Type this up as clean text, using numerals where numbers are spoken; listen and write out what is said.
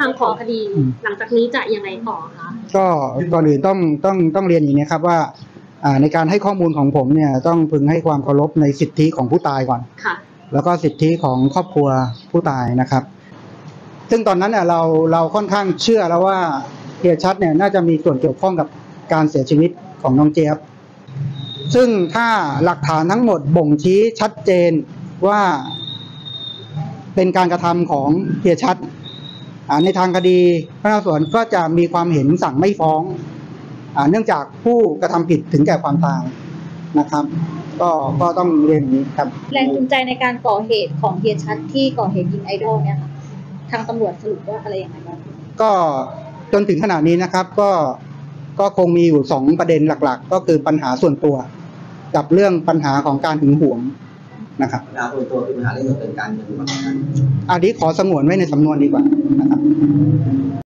างของคดีหลังจากนี้จะยังไงต่อคะก็ก่อนอื่นต้องเรียนอย่างนี้ครับว่าในการให้ข้อมูลของผมเนี่ยต้องพึงให้ความเคารพในสิทธิของผู้ตายก่อนค่ะแล้วก็สิทธิของครอบครัวผู้ตายนะครับซึ่งตอนนั้นเนี่ยเราค่อนข้างเชื่อแล้วว่าเฮียชัดเนี่ยน่าจะมีส่วนเกี่ยวข้องกับการเสียชีวิตของน้องเจี๊ยบซึ่งถ้าหลักฐานทั้งหมดบ่งชี้ชัดเจนว่าเป็นการกระทำของเฮียชัดในทางคดีพนักงานสอบสวนก็จะมีความเห็นสั่งไม่ฟ้องเนื่องจากผู้กระทำผิดถึงแก่ความตายนะครับก็ต้องเรียนอย่างนี้ครับแรงจูงใจในการก่อเหตุของเฮียชัดที่ก่อเหตุยิงไอดอลเนี่ยค่ะทางตำรวจสรุปว่าอะไรอย่างไรบ้างก็จนถึงขณะนี้นะครับก็คงมีอยู่2ประเด็นหลักๆก็คือปัญหาส่วนตัวกับเรื่องปัญหาของการหึงหวงนะครับปัญหาส่วนตัวคือปัญหาเรื่องเงินเป็นการเงินมากกว่านั้นอันนี้ขอสงวนไว้ในสำนวนดีกว่านะครับ